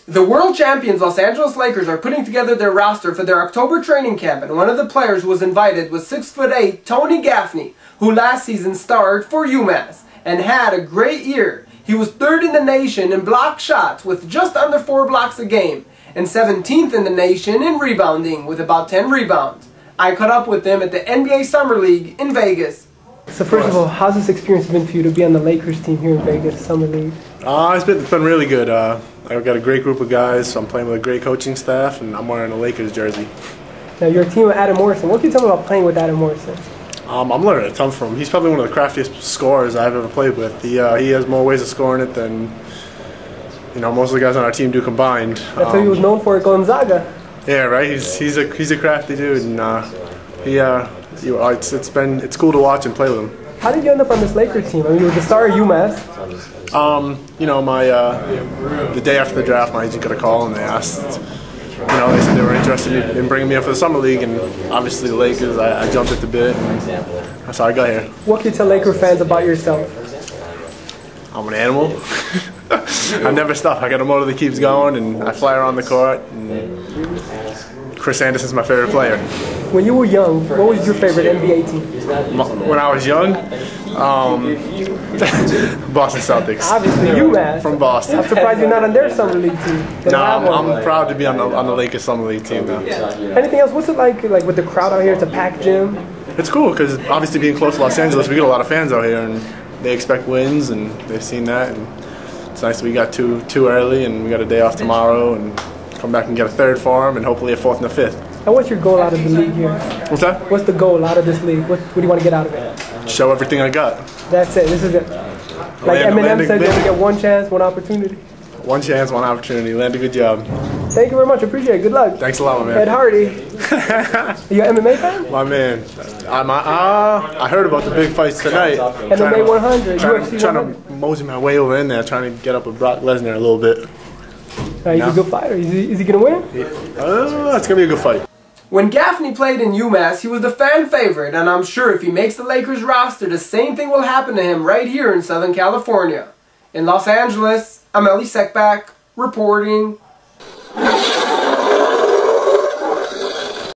The world champions Los Angeles Lakers are putting together their roster for their October training camp, and one of the players who was invited was 6'8" Tony Gaffney, who last season starred for UMass and had a great year. He was 3rd in the nation in block shots with just under 4 blocks a game, and 17th in the nation in rebounding with about 10 rebounds. I caught up with him at the NBA Summer League in Vegas. So first of all, how's this experience been for you to be on the Lakers team here in Vegas, Summer League? It's been really good. I've got a great group of guys, so I'm playing with a great coaching staff, and I'm wearing a Lakers jersey. Now, you're a team with Adam Morrison. What can you tell me about playing with Adam Morrison? I'm learning a ton from him. He's probably one of the craftiest scorers I've ever played with. He has more ways of scoring it than most of the guys on our team do combined. That's what he was known for at Gonzaga. Yeah, right. He's a crafty dude, and it's cool to watch and play with him. How did you end up on this Lakers team? I mean, you were the star at UMass. The day after the draft, my agent got a call and they asked, they said they were interested in bringing me up for the Summer League, and obviously the Lakers, I jumped at the bit, and that's how I got here. What can you tell Laker fans about yourself? I'm an animal. I never stop. I got a motor that keeps going, and I fly around the court, and Chris Anderson's my favorite player. When you were young, what was your favorite NBA team? When I was young, Boston Celtics. Obviously, UMass. From Boston. I'm surprised you're not on their Summer League team. No, I'm proud to be on the Lakers Summer League team now. Anything else? What's it like with the crowd out here? It's a packed gym. It's cool because obviously being close to Los Angeles, we get a lot of fans out here, and they expect wins, and they've seen that. And it's nice that we got two early, and we got a day off tomorrow, and come back and get a 3rd for them, and hopefully a 4th and a 5th. And what's your goal out of the league here? What's that? What's the goal out of this league? What do you want to get out of it? Show everything I got. That's it. This is it. Like Eminem said, you only get one chance, one opportunity. One chance, one opportunity. Land a good job. Thank you very much. Appreciate it. Good luck. Thanks a lot, my man. Ed Hardy. Are you an MMA fan? My man. I heard about the big fights tonight. MMA 100, UFC 100. Trying to mosey my way over in there, trying to get up with Brock Lesnar a little bit. He's a good fighter. Is he going to win? It's going to be a good fight. When Gaffney played in UMass, he was the fan favorite, and I'm sure if he makes the Lakers roster, the same thing will happen to him right here in Southern California. In Los Angeles, I'm Elie Seckbach, reporting